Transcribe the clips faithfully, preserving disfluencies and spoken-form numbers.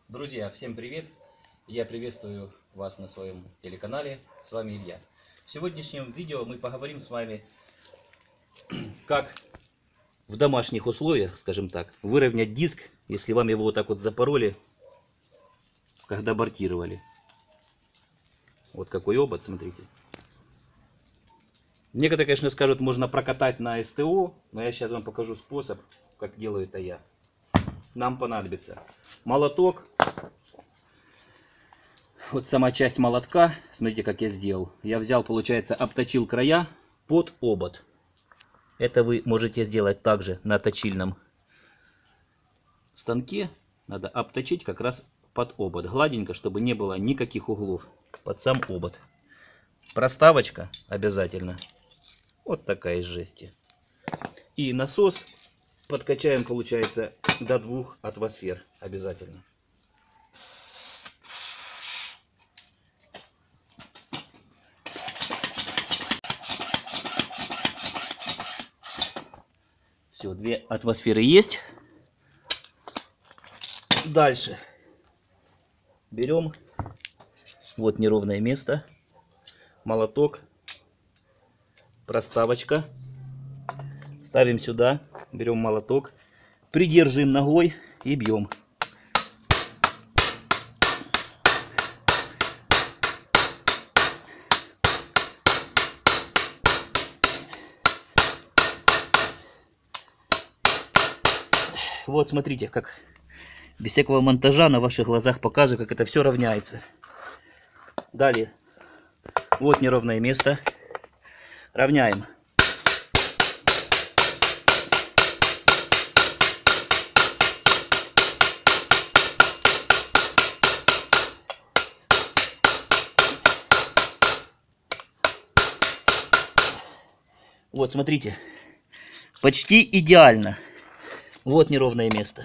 Друзья, всем привет! Я приветствую вас на своем телеканале. С вами Илья. В сегодняшнем видео мы поговорим с вами, как в домашних условиях, скажем так, выровнять диск, если вам его вот так вот запороли, когда бортировали. Вот какой обод, смотрите. Некоторые, конечно, скажут, можно прокатать на СТО, но я сейчас вам покажу способ, как делаю это я. Нам понадобится молоток. Вот сама часть молотка. Смотрите, как я сделал. Я взял, получается, обточил края под обод. Это вы можете сделать также на точильном станке. Надо обточить как раз под обод. Гладенько, чтобы не было никаких углов под сам обод. Проставочка обязательно. Вот такая из жести. И насос подкачаем, получается, до двух атмосфер обязательно. Все, две атмосферы есть. Дальше берем, вот неровное место, молоток, проставочка. Ставим сюда, берем молоток, придержим ногой и бьем. Вот смотрите, как без всякого монтажа на ваших глазах показываю, как это все равняется. Далее, вот неровное место, равняем. Вот, смотрите, почти идеально. Вот неровное место.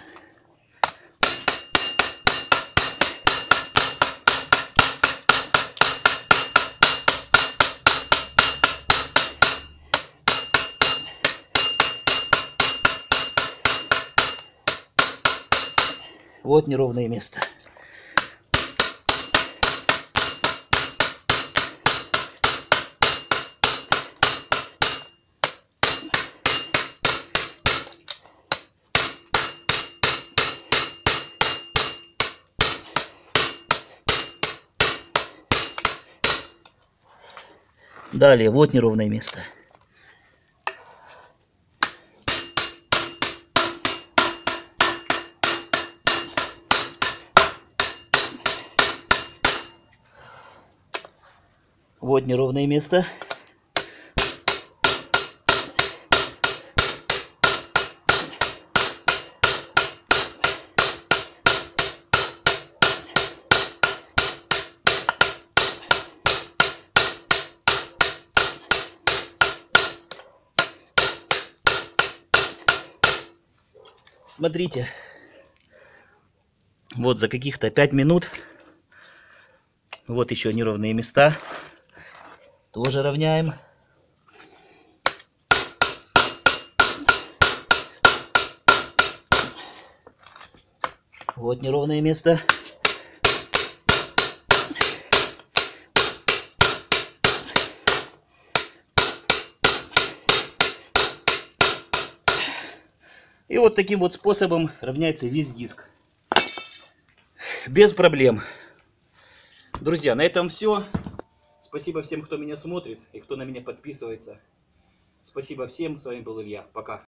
Вот неровное место. Далее, вот неровное место. Вот неровное место. Смотрите, вот за каких-то пять минут, вот еще неровные места, тоже равняем. Вот неровное место. И вот таким вот способом равняется весь диск. Без проблем. Друзья, на этом все. Спасибо всем, кто меня смотрит и кто на меня подписывается. Спасибо всем. С вами был Илья. Пока.